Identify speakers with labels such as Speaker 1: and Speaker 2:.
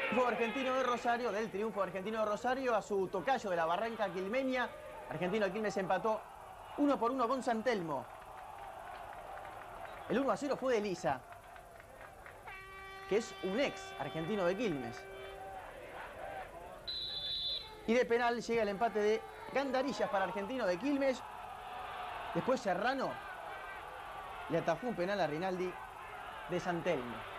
Speaker 1: Triunfo argentino de Rosario, del triunfo argentino de Rosario a su tocayo de la Barranca Quilmeña. Argentino de Quilmes empató 1-1 con San Telmo. El 1-0 fue de Elisa, que es un ex argentino de Quilmes. Y de penal llega el empate de Gandarillas para Argentino de Quilmes. Después Serrano le atajó un penal a Rinaldi de San Telmo.